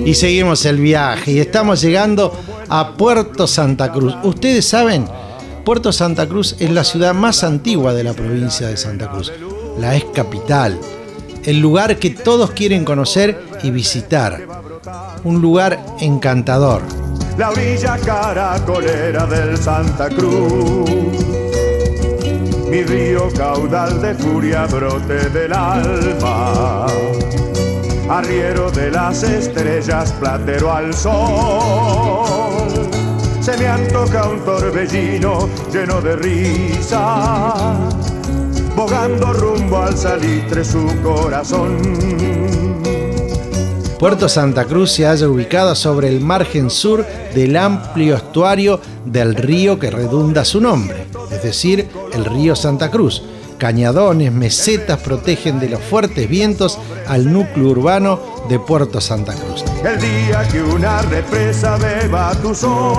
Y seguimos el viaje y estamos llegando a Puerto Santa Cruz. Ustedes saben, Puerto Santa Cruz es la ciudad más antigua de la provincia de Santa Cruz. La es capital, el lugar que todos quieren conocer y visitar. Un lugar encantador. La orilla caracolera del Santa Cruz, mi río caudal de furia, brote del alma, arriero de las estrellas, platero al sol. Se me antoja un torbellino lleno de risa, bogando rumbo al salitre su corazón. Puerto Santa Cruz se halla ubicada sobre el margen sur del amplio estuario del río que redunda su nombre, es decir, el río Santa Cruz. Cañadones, mesetas protegen de los fuertes vientos al núcleo urbano de Puerto Santa Cruz. El día que una represa beba tu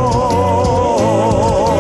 sol,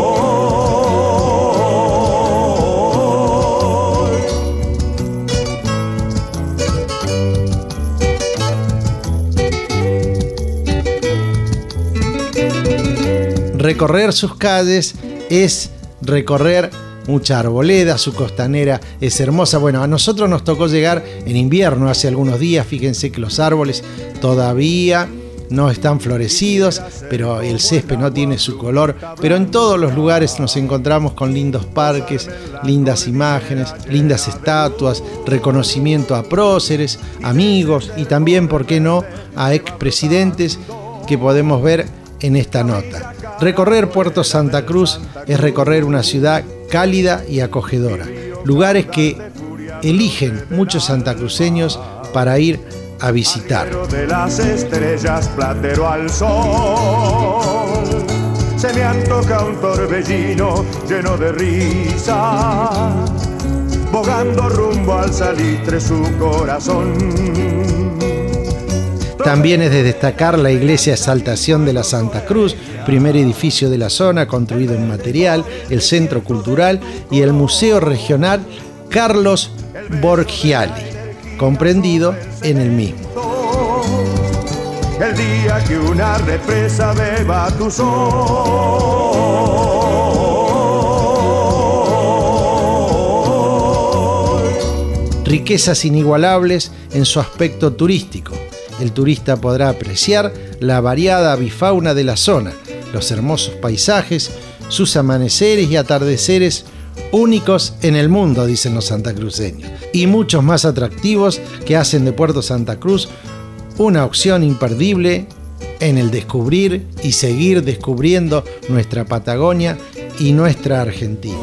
recorrer sus calles es recorrer mucha arboleda, su costanera es hermosa. Bueno, a nosotros nos tocó llegar en invierno hace algunos días, fíjense que los árboles todavía no están florecidos, pero el césped no tiene su color, pero en todos los lugares nos encontramos con lindos parques, lindas imágenes, lindas estatuas, reconocimiento a próceres, amigos y también, ¿por qué no?, a expresidentes que podemos ver en esta nota. Recorrer Puerto Santa Cruz es recorrer una ciudad cálida y acogedora, lugares que eligen muchos santacruceños para ir a visitar. De las estrellas, platero al sol, se me antoja un torbellino lleno de risa, bogando rumbo al salitre su corazón. También es de destacar la iglesia Exaltación de la Santa Cruz, primer edificio de la zona construido en material, el centro cultural y el Museo Regional Carlos Borgiali, comprendido en el mismo. El día que una represa beba tu sol. Riquezas inigualables en su aspecto turístico. El turista podrá apreciar la variada avifauna de la zona, los hermosos paisajes, sus amaneceres y atardeceres únicos en el mundo, dicen los santacruceños, y muchos más atractivos que hacen de Puerto Santa Cruz una opción imperdible en el descubrir y seguir descubriendo nuestra Patagonia y nuestra Argentina.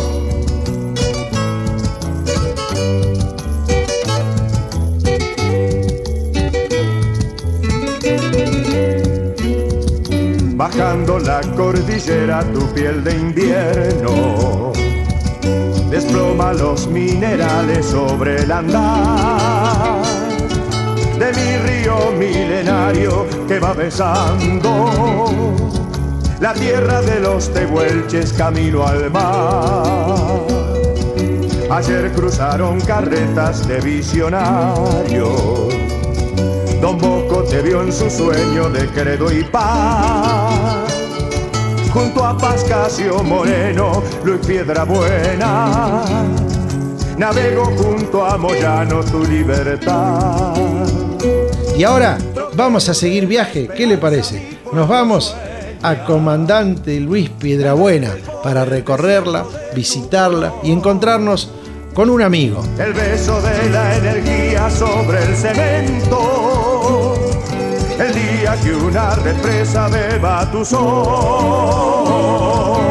Bajando la cordillera, tu piel de invierno desploma los minerales sobre el andar de mi río milenario que va besando la tierra de los tehuelches camino al mar. Ayer cruzaron carretas de visionarios, Don Bosco te vio en su sueño de credo y paz. Junto a Pascasio Moreno, Luis Piedrabuena, navego junto a Moyano tu libertad. Y ahora vamos a seguir viaje, ¿qué le parece? Nos vamos a Comandante Luis Piedrabuena para recorrerla, visitarla y encontrarnos con un amigo. El beso de la energía sobre el cemento, el día que una represa beba tu sol.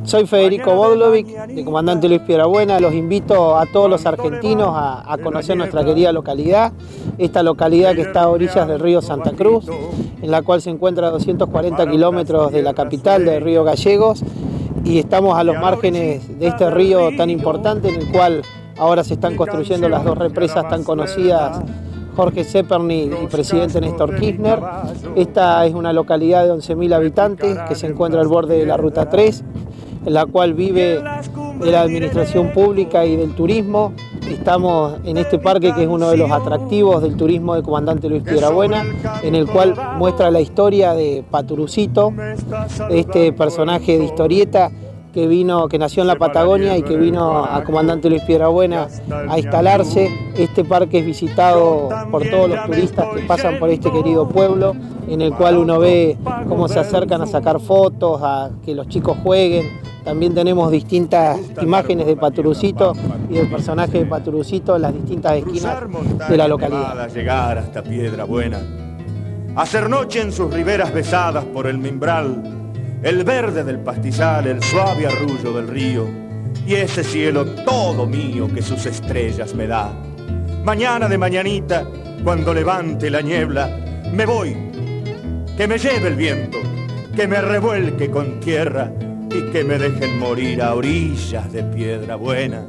Soy Federico Bodlovic, de Comandante Luis Piedrabuena. Los invito a todos los argentinos a conocer nuestra querida localidad. Esta localidad que está a orillas del río Santa Cruz, en la cual se encuentra a 240 kilómetros de la capital del río Gallegos. Y estamos a los márgenes de este río tan importante, en el cual ahora se están construyendo las dos represas tan conocidas, Jorge Zeperny y presidente Néstor Kirchner. Esta es una localidad de 11.000 habitantes que se encuentra al borde de la Ruta 3, en la cual vive de la administración pública y del turismo. Estamos en este parque que es uno de los atractivos del turismo de Comandante Luis Piedrabuena, en el cual muestra la historia de Paturucito, este personaje de historieta que nació en la Patagonia y que vino a Comandante Luis Piedrabuena a instalarse. Este parque es visitado por todos los turistas que pasan por este querido pueblo, en el cual uno ve cómo se acercan a sacar fotos, a que los chicos jueguen. También tenemos distintas imágenes de Paturucito y del personaje de Paturucito en las distintas esquinas de la localidad. Llegar hasta Piedrabuena, hacer noche en sus riberas besadas por el mimbral, el verde del pastizal, el suave arrullo del río y ese cielo todo mío que sus estrellas me da. Mañana de mañanita, cuando levante la niebla, me voy, que me lleve el viento, que me revuelque con tierra y que me dejen morir a orillas de Piedrabuena.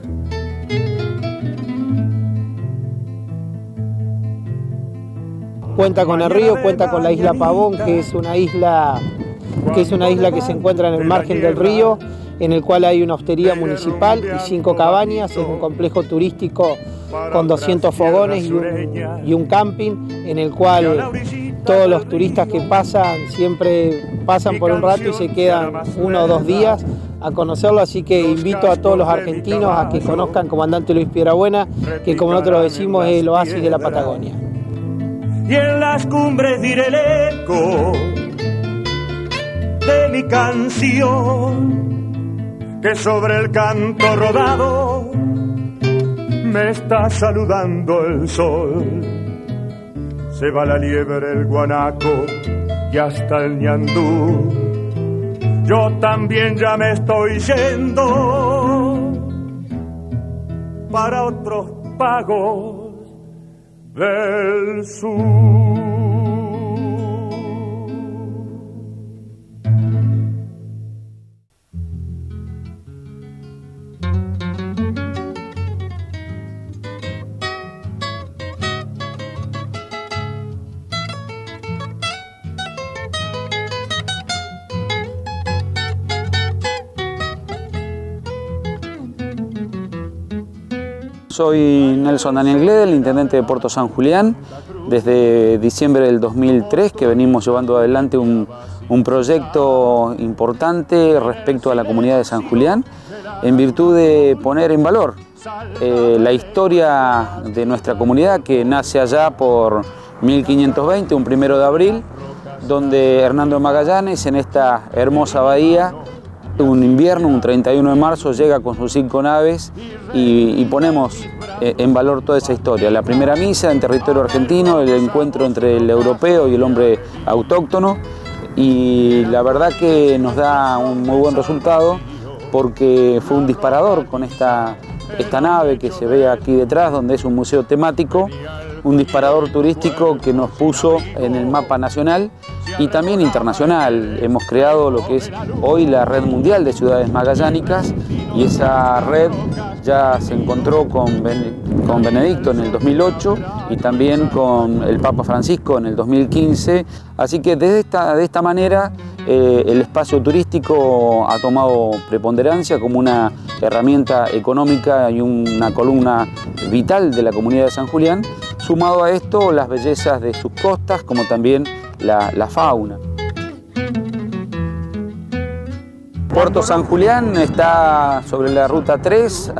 Cuenta con el río, cuenta con la isla Pavón, que es una isla que se encuentra en el margen del río, en el cual hay una hostería municipal y 5 cabañas. Es un complejo turístico con 200 fogones y un camping, en el cual todos los turistas que pasan siempre pasan por un rato y se quedan 1 o 2 días a conocerlo. Así que invito a todos los argentinos a que conozcan Comandante Luis Piedrabuena, que como nosotros decimos es el oasis de la Patagonia. Y en las cumbres diré el eco de mi canción, que sobre el canto rodado me está saludando el sol. Se va la liebre, el guanaco y hasta el ñandú. Yo también ya me estoy yendo para otros pagos del sur. Soy Nelson Daniel Glede, el intendente de Puerto San Julián, desde diciembre del 2003 que venimos llevando adelante un proyecto importante respecto a la comunidad de San Julián, en virtud de poner en valor la historia de nuestra comunidad, que nace allá por 1520, un 1 de abril, donde Hernando de Magallanes, en esta hermosa bahía, un invierno, un 31 de marzo, llega con sus 5 naves y ponemos en valor toda esa historia. La primera misa en territorio argentino, el encuentro entre el europeo y el hombre autóctono, y la verdad que nos da un muy buen resultado, porque fue un disparador con esta nave que se ve aquí detrás, donde es un museo temático, un disparador turístico que nos puso en el mapa nacional y también internacional. Hemos creado lo que es hoy la Red Mundial de Ciudades Magallánicas, y esa red ya se encontró con Benedicto en el 2008 y también con el Papa Francisco en el 2015. Así que de esta manera el espacio turístico ha tomado preponderancia como una herramienta económica y una columna vital de la comunidad de San Julián. Sumado a esto, las bellezas de sus costas, como también la fauna. Puerto San Julián está sobre la Ruta 3,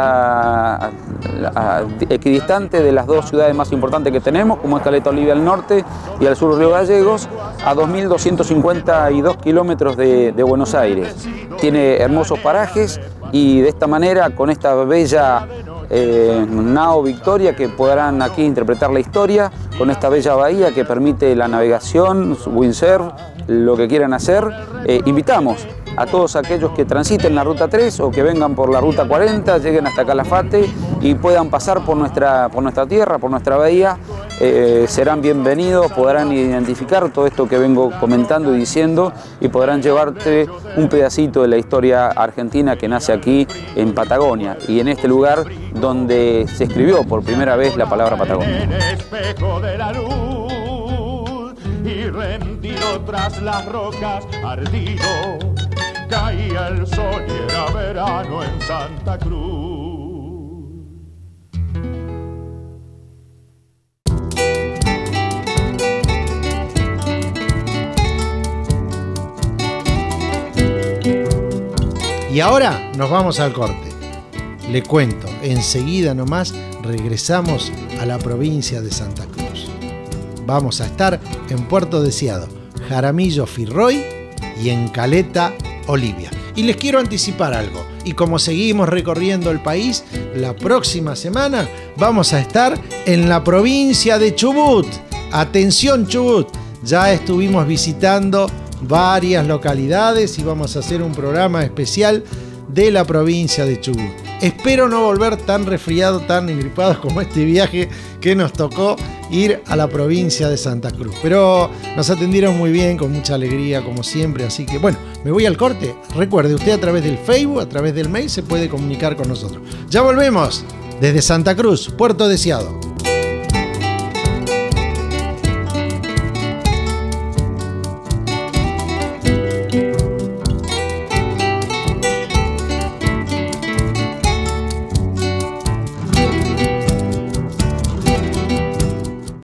equidistante de las dos ciudades más importantes que tenemos, como es Caleta Olivia al norte y al sur Río Gallegos, a 2.252 kilómetros de Buenos Aires. Tiene hermosos parajes y de esta manera, con esta bella nao Victoria, que podrán aquí interpretar la historia, con esta bella bahía que permite la navegación, windsurf, lo que quieran hacer, invitamos a todos aquellos que transiten la Ruta 3 o que vengan por la Ruta 40, lleguen hasta Calafate y puedan pasar por nuestra tierra, por nuestra bahía. Serán bienvenidos, podrán identificar todo esto que vengo comentando y diciendo y podrán llevarte un pedacito de la historia argentina que nace aquí en Patagonia y en este lugar donde se escribió por primera vez la palabra Patagonia. En el espejo de la luz y rendido tras las rocas ardido, caía el sol y era verano en Santa Cruz. Y ahora nos vamos al corte. Le cuento, enseguida nomás regresamos a la provincia de Santa Cruz. Vamos a estar en Puerto Deseado, Jaramillo Firroy y en Caleta, Olivia. Y les quiero anticipar algo. Y como seguimos recorriendo el país, la próxima semana vamos a estar en la provincia de Chubut. Atención Chubut, ya estuvimos visitando varias localidades y vamos a hacer un programa especial de la provincia de Chubut. Espero no volver tan resfriado, tan engripado como este viaje que nos tocó ir a la provincia de Santa Cruz. Pero nos atendieron muy bien, con mucha alegría, como siempre. Así que bueno, me voy al corte. Recuerde, usted a través del Facebook, a través del mail, se puede comunicar con nosotros. Ya volvemos desde Santa Cruz, Puerto Deseado.